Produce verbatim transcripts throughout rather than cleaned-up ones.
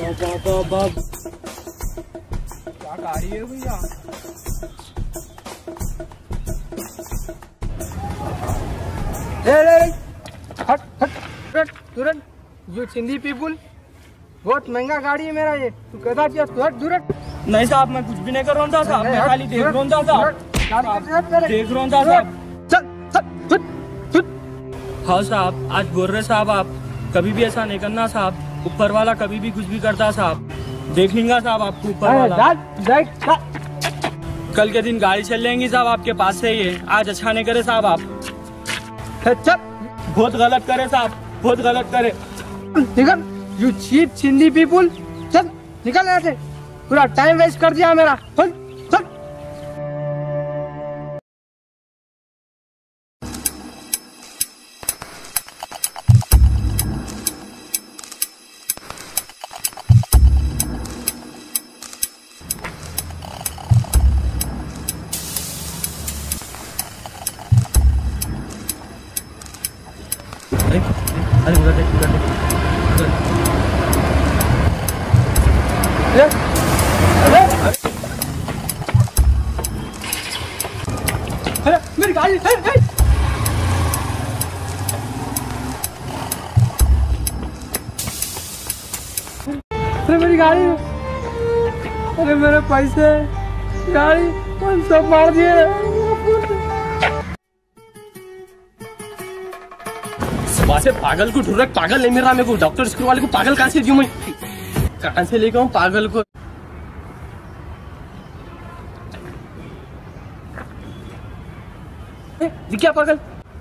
क्या गाड़ी है भैया? हट हट तुरंत तुरंत। यू सिंधी पीपुल, बहुत महंगा गाड़ी है मेरा ये, तू कहता क्या? तुरंत तुरंत। नहीं साहब, मैं कुछ भी नहीं कर रहा था साहब, मैं खाली देख रहा था साहब, देख रहा था साहब। हाँ साहब, आज बोल रहे साहब आप कभी भी ऐसा नहीं करना साहब, ऊपर वाला कभी भी कुछ भी करता साहब, देख लेंगे साहब आपको ऊपर वाला। कल के दिन गाड़ी चल लेंगी साहब आपके पास से, ये आज अच्छा नहीं करे साहब आप, बहुत गलत करे साहब, बहुत गलत करे। निकल यू चीप सिंधी पीपुल, चल निकल यहाँ से, पूरा टाइम वेस्ट कर दिया मेरा। चल चल। अरे अरे उधर देख उधर देख। अरे अरे मेरी गाड़ी, अरे अरे मेरी गाड़ी, अरे मेरे पैसे, गाड़ी सब मार दिए। सुबह से पागल को ढूंढ रहा, पागल नहीं मिल रहा मेरे को, डॉक्टर स्कूल वाले को पागल कहाँ से दूं मैं, कहाँ से लेकर आऊं पागल को। दिख गया पागल,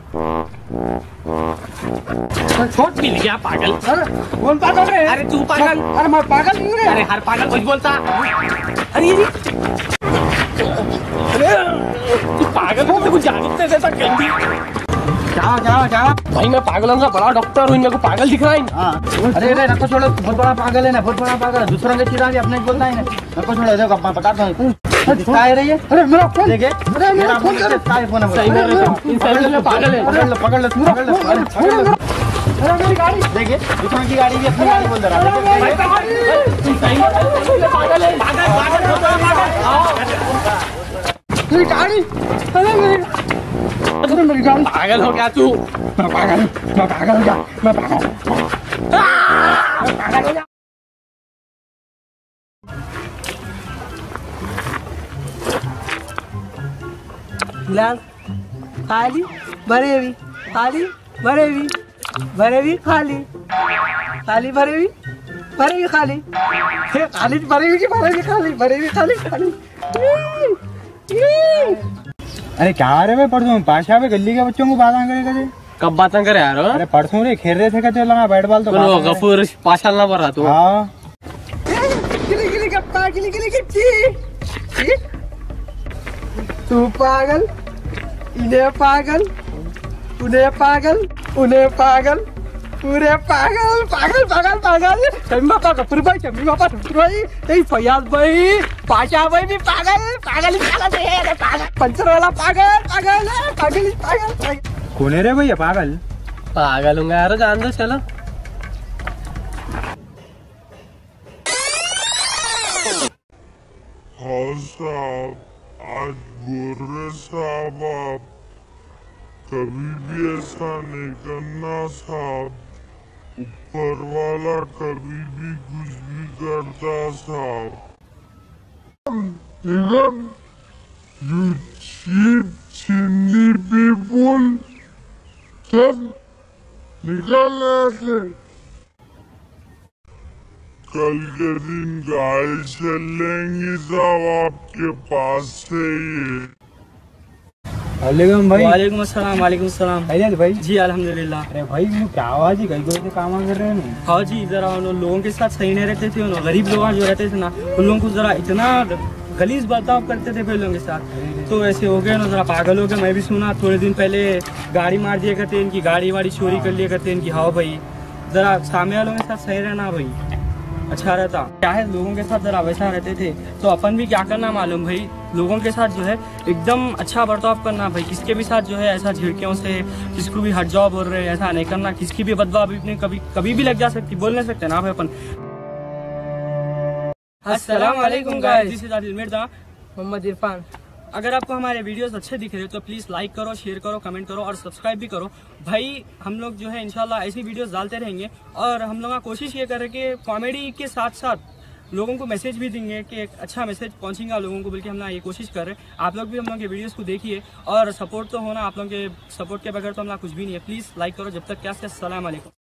छोट मिल गया पागल। अरे कौन पागल है? अरे तू पागल। अरे मैं पागल नहीं हूँ। अरे हर पागल कुछ बोलता। अरे ये तू पागल हो, कुछ जानते जैसा गंदी। क्या क्या क्या भाई मैं पागल हूँ, बड़ा डॉक्टर हूँ, मेरे को पागल दिख रहा है। हाँ। अरे अरे नको छोड़ो, बहुत बड़ा पागल है ना, बहुत बड़ा पागल है, दूसरों के चिढ़ा के अपने बोलता है ना, नको छोड़ो, देखो मैं बताता हूँ। दिखता है रही है। अरे मेरा फोन देखे, अरे मेरा फोन कर, काय फोन है? सही में पागल है, पकड़ लो पकड़ लो पकड़ लो पकड़ लो। अरे मेरी गाड़ी देखिए, दूसरों की गाड़ी भी अपनी गाड़ी बोल रहा है। पागल है, मेरी गाड़ी, अरे मेरी अरे मेरी गाड़ी। पागल हो गया तू? मैं पागल हूँ, मैं पागल हो गया, मैं पागल मैं पागल हो गया। गिलास खाली भरे भी, खाली भरे भी, भरे भी खाली, खाली भरे भी, भरे भी खाली, खाली भरे भी, भरे भी खाली, भरे भी खाली खाली। अरे क्या रे भाई, परसों पाशा पे गली के बच्चों को बातें करे करे। कब बातें करे यार? अरे परसों रे खेल रहे थे, कहते लगा बैट बॉल तो गफूर पाशा ना पड़ रहा तू। हाँ गिली गिली गप्पा, गिली गिली गिच्ची, तू पागल, इन्हें पागल, उन्हें पागल, उन्हें पागल, पूरे पागल पागल पागल पागल। शम्मी बापा कपूर भाई, शम्मी बापा कपूर भाई, यही फयाज भाई, पाशा भाई भी पागल पागल पागल है, पागल पंचर वाला पागल पागल है, पागल पागल। कौन है रे भैया पागल? पागल हूँ यार, जान दो चलो। हाँ साहब, आज बोल रहे साहब आप कभी भी ऐसा नहीं करना साहब, ऊपर वाला कभी भी कुछ भी करता साहब। Even you cheap Hindi people, सब निकल ऐसे। कल के दिन गाड़ी चलेंगी साहब आपके पास से ये। वालेकुम भाई। वालेकुम अस्सलाम। वालेकुम अस्सलाम। भाई जी अल्हम्दुलिल्लाह। अरे भाई क्या आवाज ही कहीं से काम कर रहे हैं? हाँ जी, जरा उन लोगों के साथ सही नहीं रहते थे, उन गरीब लोग जो रहते थे ना, उन लोगों को जरा इतना गलीज बर्ताव करते थे फिर लोगों के साथ, तो ऐसे हो गए ना, जरा पागल हो गए। मैं भी सुना थोड़े दिन पहले गाड़ी मार दिया करते, इनकी गाड़ी वाड़ी चोरी कर लिया करते इनकी। हाँ भाई, जरा सामने वालों के साथ सही रहना भाई, अच्छा रहता। क्या है, लोगों के साथ जरा वैसा रहते थे तो अपन भी क्या करना मालूम भाई, लोगों के साथ जो है एकदम अच्छा बर्ताव करना भाई। किसके भी साथ जो है ऐसा झिड़कियों से किसको भी हट जाओ बोल रहे हैं, ऐसा नहीं करना। किसकी भी बदवा भी कभी कभी भी लग जा सकती, बोल नहीं सकते ना भाई अपन। अस्सलाम वालेकुम guys, this is Adil Mirza, Mohammad Irfan. अगर आपको हमारे वीडियोस अच्छे दिख रहे हो तो प्लीज लाइक करो, शेयर करो, कमेंट करो और सब्सक्राइब भी करो। भाई हम लोग जो है इंशाल्लाह ऐसी वीडियोस डालते रहेंगे और हम लोग कोशिश ये कर रहे कि कॉमेडी के साथ साथ लोगों को मैसेज भी देंगे कि एक अच्छा मैसेज पहुंचेगा लोगों को, बल्कि हम लोग ये कोशिश कर रहे हैं। आप लोग भी हम लोग के वीडियोस को देखिए और सपोर्ट तो होना, आप लोग के सपोर्ट के बगैर तो हम लोग कुछ भी नहीं है। प्लीज लाइक करो। जब तक क्या, अस्सलाम वालेकुम।